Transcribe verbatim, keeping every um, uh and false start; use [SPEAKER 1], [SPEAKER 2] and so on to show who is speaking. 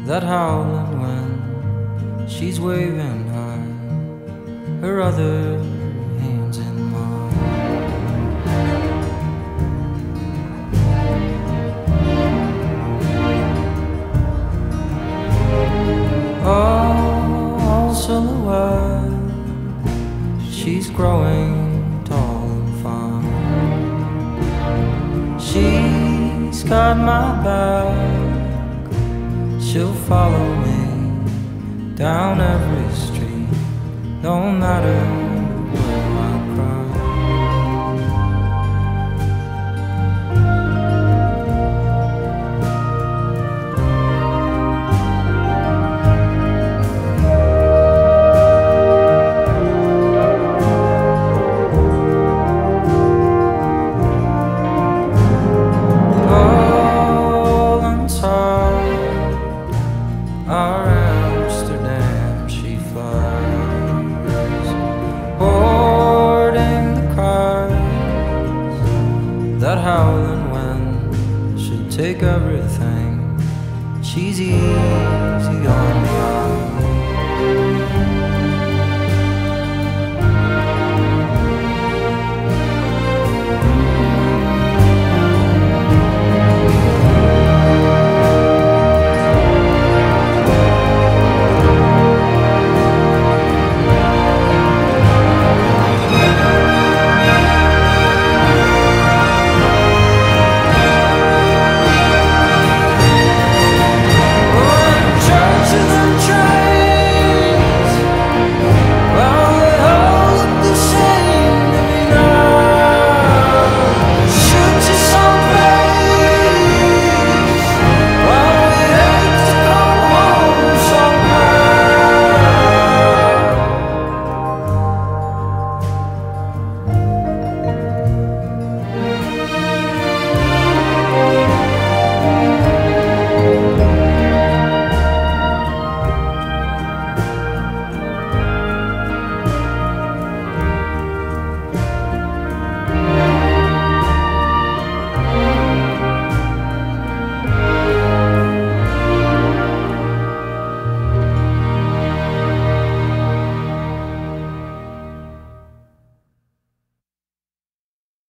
[SPEAKER 1] that howling wind. She's waving high, her other hands in mine. All silhouette, she's growing tall and fine. She's got my back, she'll follow me down every street, no matter where I cry. All inside our Amsterdam she flies, boarding the cars that howling wind. She'll take everything, she's easy on the eye.